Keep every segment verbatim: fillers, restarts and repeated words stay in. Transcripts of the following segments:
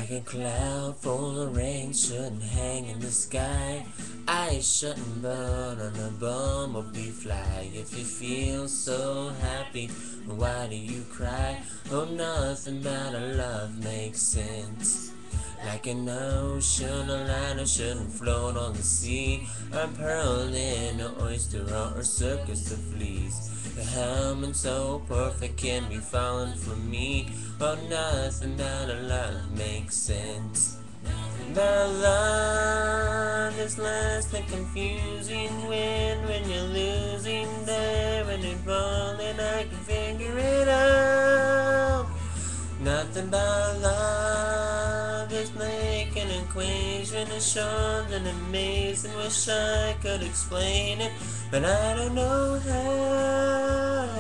Like a cloud full of rain shouldn't hang in the sky. I shouldn't burn on a bumblebee fly. If you feel so happy, why do you cry? Oh, nothing but a love makes sense. Like an ocean, a liner shouldn't float on the sea. A pearl in an oyster or a circus of fleas. The helmet so perfect can be fallen from me. Oh, nothing but a love makes sense. The love is less than confusing when when you're losing there when you're falling. I can figure it out. Nothing but love is like an equation. It's short and amazing. Wish I could explain it, but I don't know how.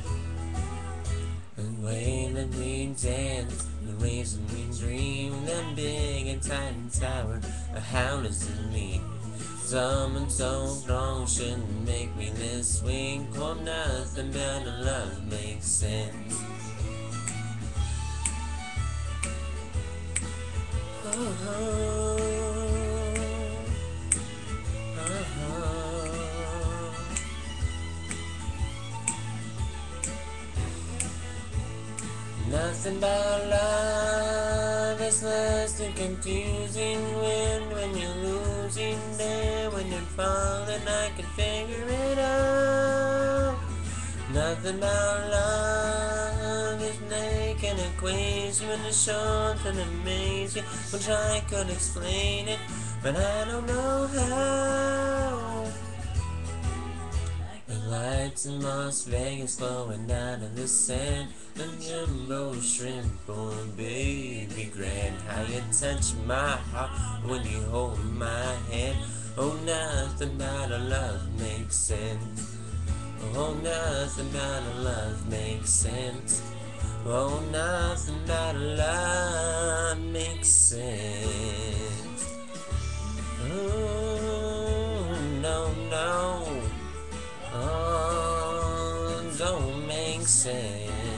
The way that we dance, the reason we dream, that big and tiny tower, how does it mean? Someone so strong shouldn't make me this weak. Oh, nothing but a love makes sense. Oh, oh, oh. Nothing but love is less than confusing when when you're losing there when you're falling. I can figure it out. Nothing but love is like an equation when it's short and amazing. Wish I could explain it, but I don't know how. The lights in Las Vegas flowing out of the sand. The jumbo shrimp, oh baby grand. How you touch my heart when you hold my hand. Oh, nothing but a love makes sense. Oh, nothing but a love makes sense. Oh, nothing but a love makes sense. Oh, no, no. Oh, don't make sense.